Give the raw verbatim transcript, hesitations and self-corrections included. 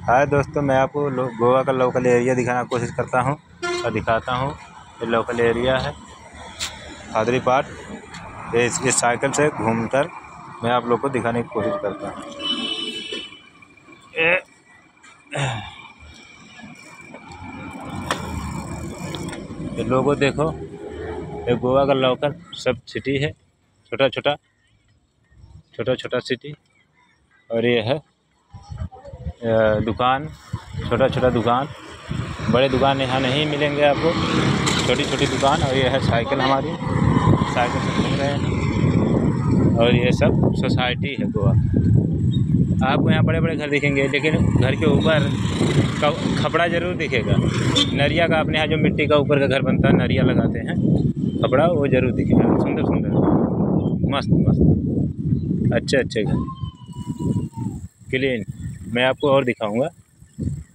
हाय दोस्तों, मैं आपको लो- गोवा का लोकल एरिया दिखाने की कोशिश करता हूँ और दिखाता हूँ। ये लोकल एरिया है हादरी पार्क। ये इस, इस साइकिल से घूमकर मैं आप लोग को दिखाने की कोशिश करता हूँ। ये ये लोगो देखो, ये गोवा का लोकल सब सिटी है, छोटा छोटा छोटा छोटा सिटी। और ये है अ, दुकान, छोटा छोटा दुकान, बड़े दुकान यहाँ नहीं मिलेंगे आपको, छोटी छोटी दुकान। और ये है साइकिल, हमारी साइकिल से घूम रहे हैं। और ये सब सोसाइटी है गोवा। आपको यहाँ बड़े बड़े घर दिखेंगे, लेकिन घर के ऊपर खपड़ा ज़रूर दिखेगा। नरिया का, अपने यहाँ जो मिट्टी का ऊपर का घर बनता है, नरिया लगाते हैं, खपड़ा वो ज़रूर दिखेगा। सुंदर सुंदर, मस्त मस्त, अच्छे अच्छे घर, क्लीन। मैं आपको और दिखाऊंगा।